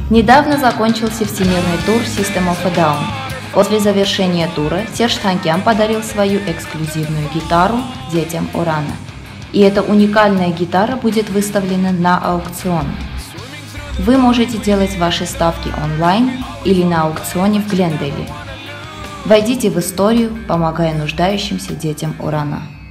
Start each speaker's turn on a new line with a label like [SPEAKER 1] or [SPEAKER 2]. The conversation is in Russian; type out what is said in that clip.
[SPEAKER 1] Недавно закончился всемирный тур System of a Down. После завершения тура Серж Танкян подарил свою эксклюзивную гитару детям Урана. И эта уникальная гитара будет выставлена на аукцион. Вы можете делать ваши ставки онлайн или на аукционе в Глендейле. Войдите в историю, помогая нуждающимся детям Урана.